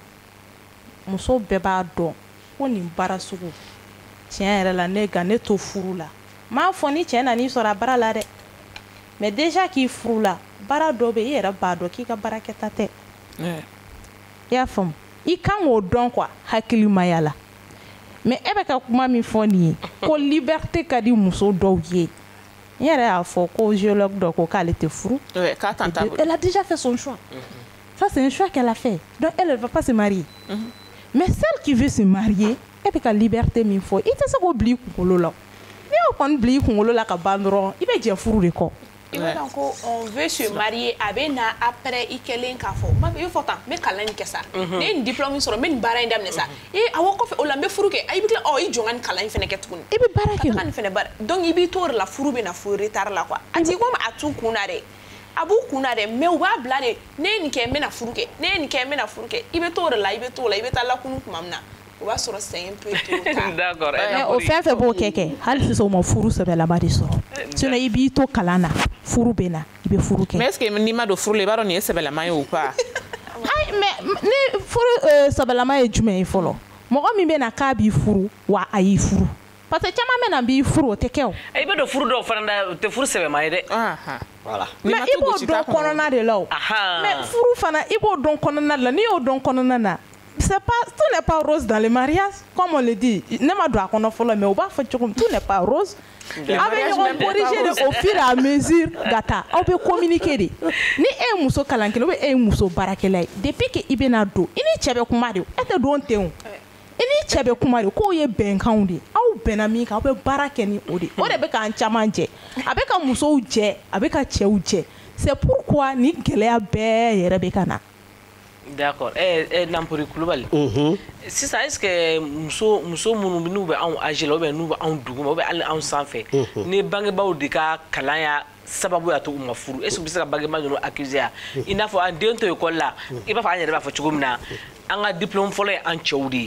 muso bɛɛ b'a dɔn ko nin baara sugu tiɲɛ yɛrɛ la ne to furu la m'a fɔ ni cɛ nan'i sɔrɔ a baara la dɛ mais déjà k'i furu la baara dɔ bɛ i yɛrɛ b'a dɔn k'i ka baarakɛta tɛ i y'a faamu i kan k'o dɔn quoi hakilimaya la mais e bɛ ka kuma min fɔ nin ye ko liberté ka di muso dɔw ye n yɛrɛ y'a fɔ ko géologue dɔ ko k'ale tɛ furu elle a déjà fait son choix ça c'est un choix qu'elle a fait donc elle ne va pas se marier mais celle qui veut se marier e bɛ ka liberté min fɔ i tɛ se k'o bila i kunkolo la n'i y'o kɔni bila i kunkolo la ka ban dɔrɔn i bɛ jɛ furu de kɔ. I b'a dɔn ko on veut se marier a bɛ na après i kɛlen k'a fɔ i bɛ fɔ tan n bɛ kalan in kɛ sa ne ye nin diplôme sɔrɔ n bɛ nin baara in daminɛ sa awɔ kɔfɛ o la n bɛ furu kɛ i bɛ tila i jɔ n ka nin kalan in fana kɛ tuguni i bɛ baara kɛ ka taga nin fana baara donc i b'i to o de la furu bɛ na fo retard la quoi a t'i komi a t'u kun na dɛ a b'u kun na dɛ mais u b'a bila de ne ye nin kɛ n bɛ na furu kɛ ne ye nin kɛ n bɛ na furu kɛ i bɛ to o de la i bɛ to o la i bɛ taa lakunu tuma min na o b'a sɔrɔ c'est un peu trop tard. D'accord. O fɛn fɛn b'o kɛ hali sisan o ma furu sɛbɛlama de sɔrɔ sinon i b'i to kalan na furu bɛ na i bɛ furu kɛ. mais est-ce que n'i ma don furu la i b'a dɔn nin ye sɛbɛlama ye ou pas. ayi mais ni furu sɛbɛlama ye jumɛn ye fɔlɔ mɔgɔ min bɛ na k'a b'i furu wa a y'i furu parce que caman bɛ na b'i furu o tɛ kɛ o. i bɛ don furu dɔw fana na o tɛ furu sɛbɛma ye dɛ. voilà. mais i b'o dɔn kɔnɔna de la o. mais furu fana i b'o dɔn kɔnɔna de la n'i y'o dɔn kɔnɔna na. Tout n'est pas rose dans le mariage, comme on le dit. Ne m'a droit qu'on a fait mais on va faire tout n'est pas rose. Avec on corriger au fur et à mesure, gata. On peut communiquer. Ni un muso kalankelo, un muso barakela. Depuis que ibena do, ini chebe kumari, ete do onteun. Ini chebe kumari, ko ye benkaundi. Au benami ka, au barakeni odi. Ode beka anchamanje. Abeka muso uje, abeka che uje. C'est pourquoi ni gelea be yere bekana. D'accord. Nampori Kulubali. Sisan est-ce que muso minnu n'u bɛ anw âge la ou bien n'u bɛ anw duguma ou bien hali anw sanfɛ ni bangebaaw de ka kalan y'a sababu y'a to u ma furu est-ce que u bɛ se ka bangebaa ninnu accuser a i n'a fɔ an den to école la i b'a fɔ an yɛrɛ b'a fɔ cogo min na an ka diplôme fɔlɔ ye an cɛw de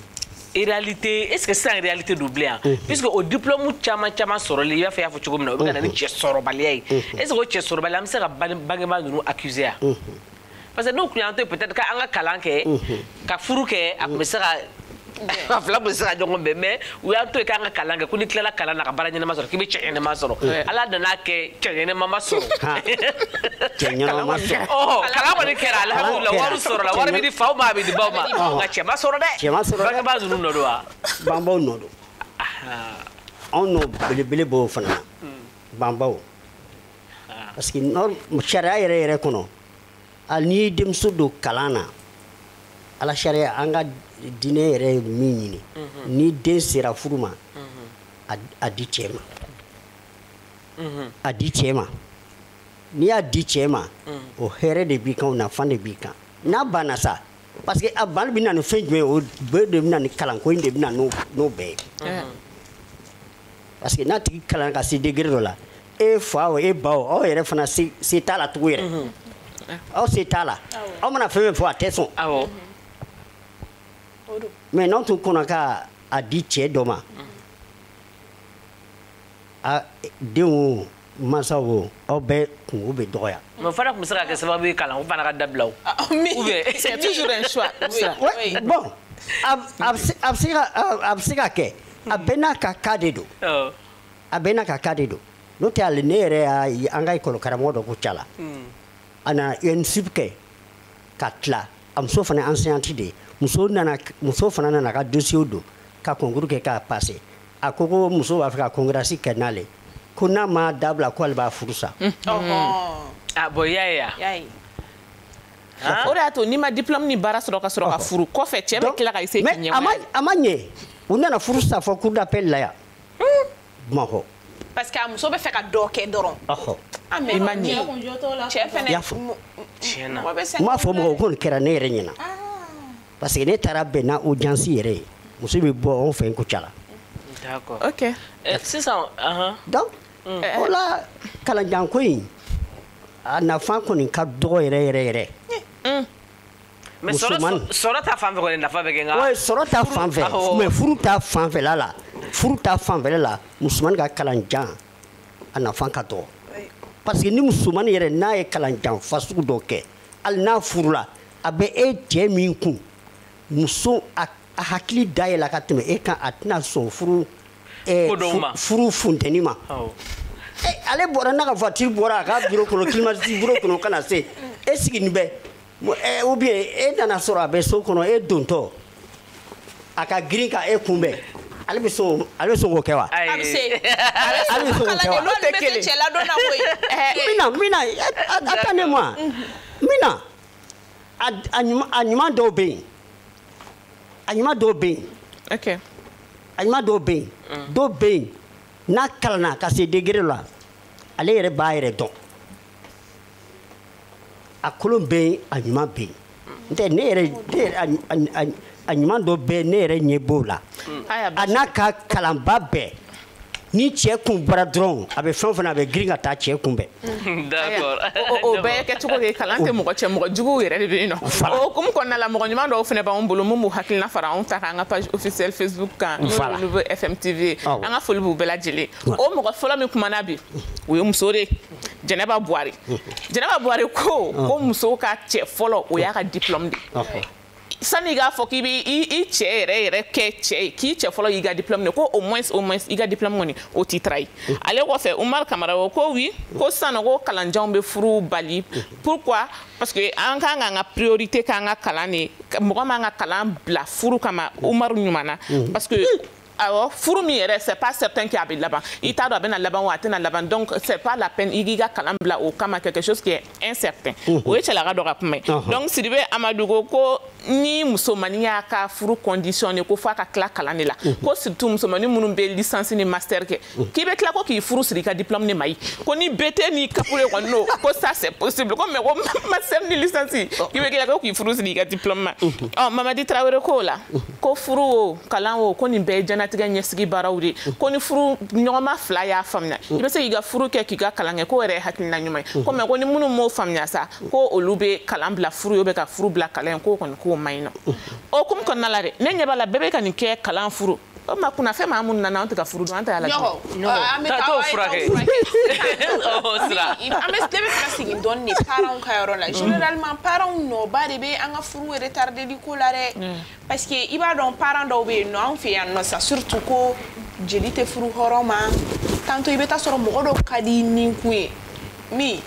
ye réalité est-ce que sisan réalité don bilen yan puisque o diplôme caman sɔrɔli i b'a fɔ y'a fɔ cogo min na o bɛ ka na ni cɛ sɔrɔbaliya ye est-ce que o cɛ sɔrɔbaliya an bɛ se ka bangebaa ninnu accuser a. Parce que nous, peut-être qu'un a calanqué, qu'à fourqué, à me sera a fila bɛ se ka ɲɔgɔn bɛn mais u y'a to yen k'an ka kalan kɛ ko ni tilala kalan na ka baara ɲɛnama sɔrɔ k'i bɛ cɛ ɲɛnama sɔrɔ ala nana kɛ cɛ ɲɛnama ma sɔrɔ cɛ ɲɛnama ma sɔrɔ kalan kɔni kɛra alhamdulilah wari sɔrɔla wari bɛ di faw ma a bɛ di baw ma nka cɛ ma sɔrɔ dɛ cɛ ma sɔrɔ dɛ bangebaa ninnu nɔ don wa banbaw nɔ don anw n'o belebele b'o fana na banbaw parce que sariya yɛrɛ kɔnɔ hali n'i ye denmuso don kalan na ala sariya an ka diinɛ yɛrɛ ye min ɲini ni den sera furu ma a di cɛ ma a di cɛ ma n'i y'a di cɛ ma o hɛrɛ de b'i kan o nafa de b'i kan n'a banna sa parce que a banni bɛ na ni fɛn jumɛn ye o bɛɛ de bɛ na ni kalanko in de bɛ na n'o bɛɛ ye parce que n'a tigi kalan ka se degré dɔ la e fa o e ba o aw yɛrɛ fana se t'a la tugun yɛrɛ aw se t'a la aw mana fɛn fɛn fɔ a tɛ sɔn mais n'aw tun kɔnɔ ka a di cɛ dɔ ma a denw o mansaw o aw bɛɛ kungo bɛ dɔgɔya. mais fana tun bɛ se ka kɛ sababu ye kalan o fana ka dabila o. c'est toujours un choix. bon a bɛ se ka kɛ a bɛɛ n'a ka cas de don a bɛɛ n'a ka cas de don n'o tɛ hali ne yɛrɛ y'a ye an ka école karamɔgɔ dɔ ko Cala a nana UNSUP kɛ ka tila a muso fana ye enseignante de ye muso fana nana ka dossier don ka concours kɛ k'a passé a ko muso b'a fɛ ka congrès kɛ n'ale ko n'a ma dabila ko ale b'a furu sa. ah bon y'a ye o de y'a to n'i ma diplôme ni baara sɔrɔ ka sɔrɔ ka furu kɔfɛ cɛ bɛ tila ka i se k'i ɲɛ a ma ɲɛ u nana furu sa fɔ cour d'appel la yan Bamakɔ. parce que a muso bɛ fɛ ka dɔ kɛ dɔrɔn. i ma ɲɛ cɛ fɛnɛ y'a fɔ n m'a fɔ mɔgɔ ko nin kɛra ne yɛrɛ ɲɛna parce que ne taara bɛn n'a audience yɛrɛ ye muso bɛ bɔ anw fɛ yen ko Cala. d'accord ok sisan donc o la kalanjanko in a nafa kɔni ka dɔgɔ yɛrɛ mais sɔrɔ ta fan fɛ kɔni nafa bɛ kɛ nka ouais sɔrɔ ta fan fɛ mais furu ta fanfɛla la musoman ka kalanjan a nafa ka dɔgɔ parce que ni musoman yɛrɛ n'a ye kalanjan fasugu dɔ kɛ hali n'a furula a bɛ e cɛ min kun muso a hakili da yɛlɛ ka tɛmɛ e kan a tɛna sɔn furu funtɛni ma ale bɔra n'a ka voiture bɔra a ka bureau kɔnɔ climatiseur bureau kɔnɔ kana se e sigi nin bɛ ou bien e nana sɔrɔ a bɛ so kɔnɔ e dontɔ a ka girin ka e kunbɛn ale bɛ sɔn k'o kɛ wa? A bɛ se. Ale bɛ sɔn k'o kɛ wa? Olu tɛ kelen. Cɛla dɔ na koyi. Mina attendez-moi Mina a ɲuman dɔw bɛ yen a ɲuman dɔw bɛ yen a ɲuman dɔw bɛ yen dɔw bɛ yen n'a kalanna ka se degré la ale yɛrɛ b'a yɛrɛ dɔn a kolon bɛ yen a ɲuman bɛ yen n'tɛ ne yɛrɛ a ɲuman dɔ bɛ ne yɛrɛ ɲɛ b'o la a n'a ka kalanba bɛɛ ni cɛ kun bɔra dɔrɔn a bɛ fɛn o fɛn a bɛ girin ka taa cɛ kunbɛn. D'accord. O bɛɛ kɛ cogo de kalan tɛ mɔgɔ cɛ mɔgɔ juguw yɛrɛ de bɛ yen nɔ. O hukumu kɔnɔna la mɔgɔ ɲuman dɔw fana b'anw bolo mun b'u hakilina fara anw ta kan an ka page officielle Facebook kan n'o ye Nouveau FM TV an ka foli b'u bɛɛ lajɛlen. O mɔgɔ fɔlɔ min kumana bi o ye muso de Jɛnɛba Buhari. Jɛnɛba Buhari ko muso ka cɛ fɔlɔ o y'a ka diplôme de. Sani i k'a fɔ k'i bɛ i cɛ yɛrɛ kɛ cɛ ye k'i cɛ fɔlɔ y'i ka diplôme de ko au moins i ka diplôme kɔni o t'i trahi ale kɔfɛ Umar Kamara ko oui ko sisan nɔ ko kalanjanw bɛ furu bali pourquoi parce que an kan k'an ka priorité k'an ka kalan de mɔgɔ man ka kalan bila furu kama Umar ɲuman na parce que awɔ furu min yɛrɛ c'est pas certain qu'il a bɛ laban i t'a dɔn a bɛna laban wa a tɛna laban donc c'est pas la peine i k'i ka kalan bila o kama quelque chose qui est incertain o ye cɛlaka dɔ ka kuma ye donc Sidibe Amadu ko ni musomanin y'a ka furu condition ye ko f'a ka tila kalan de la ko surtout musomanin minnu bɛ licence ni master kɛ k'i bɛ tila ko k'i furu siri i ka diplôme de ma ye ko ni BT ni capure kɔni no ko ça c'est possible ko mais ko master ni licence k'i bɛ tila ko k'i furu siri i ka diplôme ma Mamadi Traoré ko la ko furu o kalan o ko nin bɛɛ ye jɛnatigɛ ɲɛsigi baaraw de ko ni furu ɲɔgɔnma fila y'a faamuya i bɛ se k'i ka furu kɛ k'i ka kalan kɛ ko yɛrɛ ye hakilina ɲuman ye ko mais ko ni minnu m'o faamuya sa ko olu bɛ kalan bila furu ye ou bien ka furu bila kalan ko kɔni ko ma ɲi nɔ o hukumu kɔnɔna la dɛ ne ɲɛ b'a la bɛɛ bɛ ka nin kɛ kalan furu o ma kunnafɛn maa minnu nana an tɛ ka furu dɔn an tɛ ala an bɛ taa furakɛ an bɛ fɛ ka segin dɔɔni de parents ka yɔrɔ la généralement parents nɔba de bɛ an ka furu retardeli ko la dɛ parce que i b'a dɔn parents dɔw bɛ yen nɔ anw fɛ yan nɔ sa surtout ko jeli tɛ furu hɔrɔn ma tantôt i bɛ taa sɔrɔ mɔgɔ dɔw ka di ni kun ye min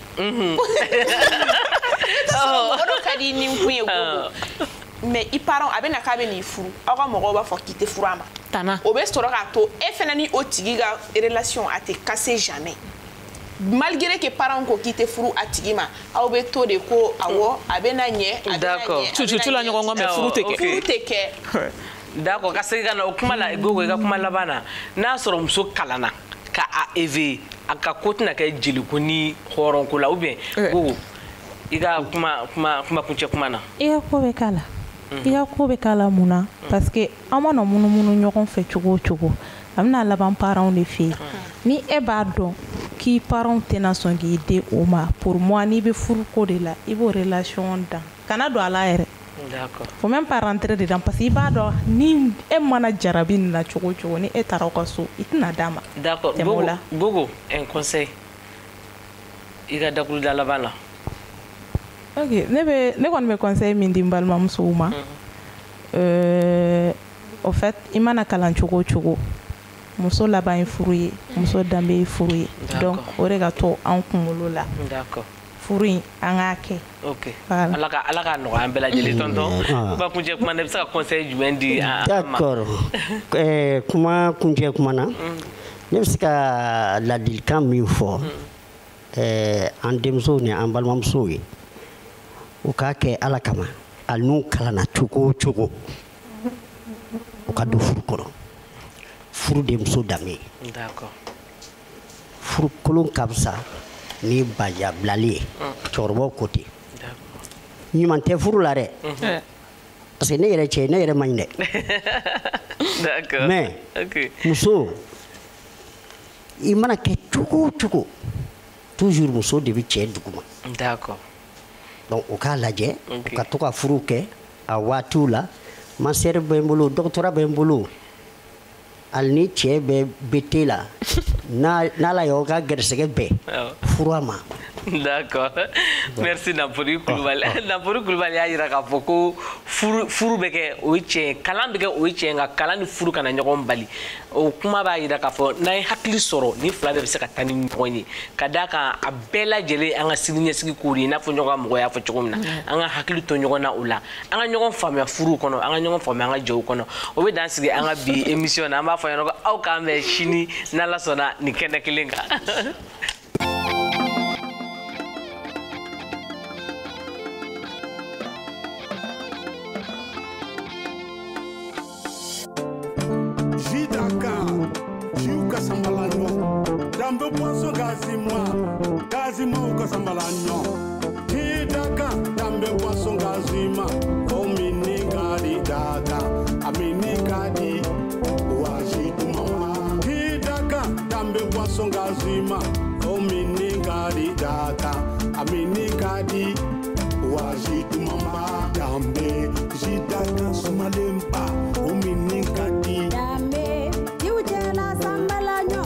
mɔgɔ dɔw ka di ni kun ye mais i parents a bɛ na k'a bɛ n'i furu aw ka mɔgɔw b'a fɔ k'i tɛ furu a ma o bɛ sɔrɔ k'a to e fana ni o tigi ka relation a tɛ casser jamais malgré que parents ko k'i tɛ furu a tigi ma aw bɛ to de ko awɔ a bɛ na ɲɛ d'accord tu la ɲɔgɔn kɔ mais furu tɛ kɛ d'accord ka segin ka na o kuma la Gogo i ka kuma laban na n'a sɔrɔ muso kalanna ka a éveiller a ka ko tɛna kɛ jeliko ni hɔrɔnko la ou bien Gogo i ka kuma kuncɛ kuma na i ka ko bɛ k'a la i ka ko bɛ k'a la mun na parce que an mana munumunu ɲɔgɔn fɛ cogo o cogo a bɛna laban parents de fɛ yen ni e b'a dɔn k'i parents tɛna sɔn k'i di o ma pour moi n'i bɛ furu ko de la i b'o relation dan kana don a la yɛrɛ faut même pas rentrer dedans parce que i b'a dɔn ni e mana jarabi nin na cogo o cogo ni e taara aw ka so i tɛna d'a ma d'accord Gogo un conseil i ka dakuruda laban na ok ne kɔni bɛ conseil min di n balimamusow ma au fait i mana kalan cogo o cogo muso laban ye furu ye muso danbe ye furu ye donc o de ka to an kunkolo la furu in an k'a kɛ ok ala ka nɔgɔya an bɛɛ lajɛlen tonton kuma kuncɛ kuma na i bɛ se ka conseil jumɛn di an ma d'accord kuma kuncɛ kuma na ne bɛ se ka ladilikan min fɔ an denmusow ni an balimamusow ye u k'a kɛ ala kama hali n'u kalanna cogo o cogo u ka don furu kɔnɔ furu de muso danbe ye furu kolon ka fisa ni baja bilali ye cɛkɔrɔbaw ko ten ɲuman tɛ furu la dɛ parce que ne yɛrɛ cɛ ne yɛrɛ man ɲi dɛ mais muso i mana kɛ cogo o cogo toujours muso de bɛ cɛ duguma donc u k'a lajɛ u ka to ka furu kɛ a waatiw la master bɛ n bolo doctorat bɛ n bolo hali ni cɛ bɛ BT la n'ala y'aw ka gɛrɛsɛgɛ bɛɛ furu a ma D'accord. Merci Nampori Koulibaly. Nampori Koulibaly y'a yira k'a fɔ ko furu bɛ kɛ o ye tiɲɛ ye, kalan bɛ kɛ o ye tiɲɛ ye, nka kalan ni furu kana ɲɔgɔn bali. O kuma b'a yira k'a fɔ n'an ye hakili sɔrɔ ni fila bɛɛ bɛ se ka taa ni ɲɔgɔn ye, ka d'a kan a bɛɛ lajɛlen an ka siniɲɛsigi kow de ye, i n'a fɔ ɲɔgɔn ka mɔgɔ y'a fɔ cogo min na, an ka hakili to ɲɔgɔn na o la, an ka ɲɔgɔn faamuya furuw kɔnɔ, an ka ɲɔgɔn faamuya an ka jɛw kɔnɔ. O bɛ dan sigi an ka bi émission na, an b'a fɔ ɲɔgɔn ko aw k'an bɛn sini n'Ala sɔnna nin kɛnɛ kelen kan. Dambe poisson gazima ou kasambalanyo. Hidaka, dambe poisson gazima. O mini kadi daka, a mini kadi wajitu mama. Hidaka, dambe poisson gazima. O mini kadi daka, a mini kadi wajitu mama. Dambe, jidaka sumalempa. O mini kadi. Dambe, jiujela sambalanyo.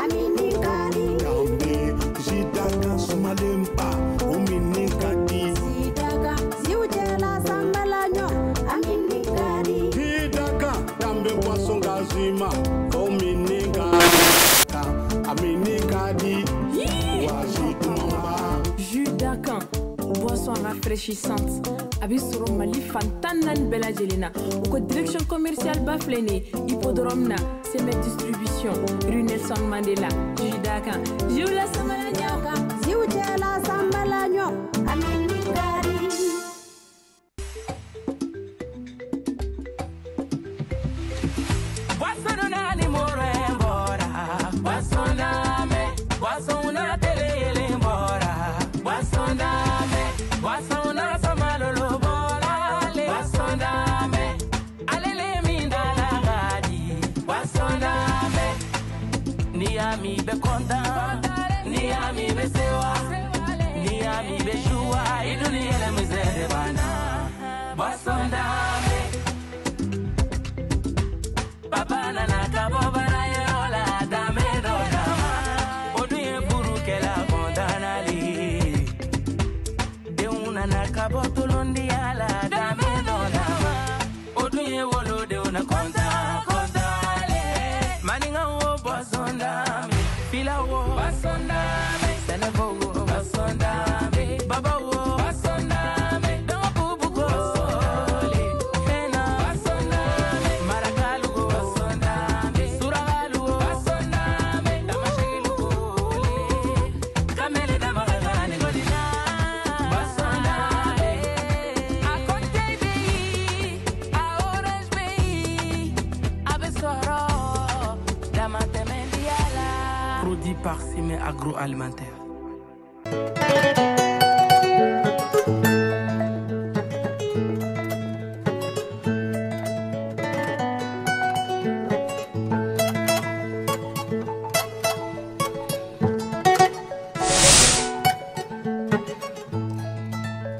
Sumalempa, uminikadi. Sidaka, ziujela sambalanyo, aminikadi. Hidaka, dambe poisson gazima, uminikadi. Aminikadi, wajitu mama. Jus d'Akan, boisson rafraîchissante. Abisoro Mali Fantanan Bella Jelena. Ou direction commerciale Baflene, Hippodrome na, Semet Distribution, rue Nelson Mandela. Jus d'Akan, Jula Samalanya. Ziujela sambalanyo, aminikadi. Wasona ni morembora, wasona me, wasona tele mbora, wasona me, wasona samalolo bora, wasona me, alele mindala gadi, wasona me, ni ami be konta, ni ami be sewa, ni ami be shua, iduni ele mzede bana, wasona me. Papa nana kabo bana yola dame do dama oduye buru kela kondana li de una na kabo tolondi ala dame do dama oduye wolo de una konta le maninga wo bosonda me fila wo bosonda me senebo wo bosonda me baba wo bosonda me do bubu go Produit par Cime Agroalimentaire.